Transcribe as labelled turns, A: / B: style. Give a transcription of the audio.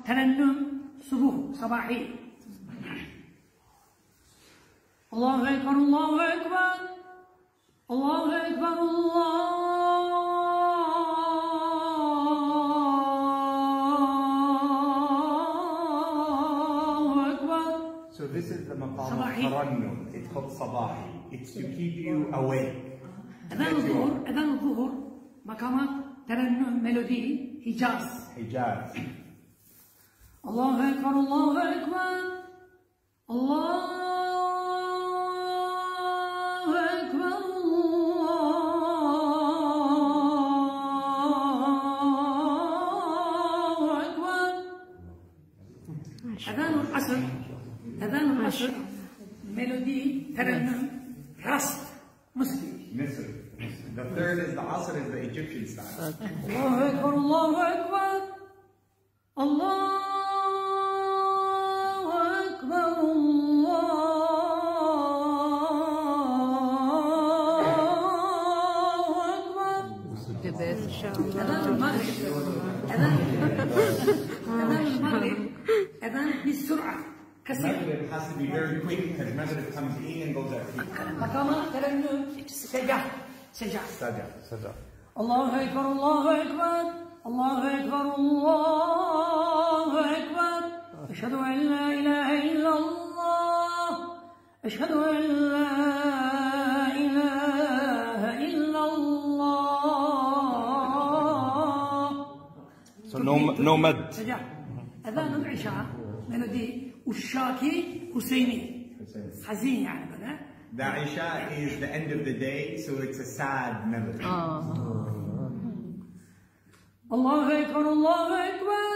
A: ترنم صبح صباحي. الله أكبر الله أكبر الله أكبر الله أكبر.
B: So this is the maqam of tarannum. It's called sabahi. It's to keep you awake.
A: أذان الظهر مقامات ترنم ميلودي حجاز. الله أكبر الله أكبر الله أكبر الله أكبر. أذان العصر ميلودي ترنم راست مصري.
B: The third is the Asr, is the Egyptian style.
A: الله أكبر الله أكبر الله أكبر أذان بالسرعة كثير.
B: Maghrib has to be very quick because Maghrib comes in and goes out.
A: مقامات ترنم سجع. الله أكبر الله أكبر الله أكبر الله أكبر. أشهد أن لا إله إلا الله أشهد أن لا إله إلا الله.
B: So no mad.
A: أذان العشاء ميلودي والشاكي حسيني حزين يعني بدأ.
B: The Isha is the end of the day, so it's a sad melody.
A: الله أكبر الله أكبر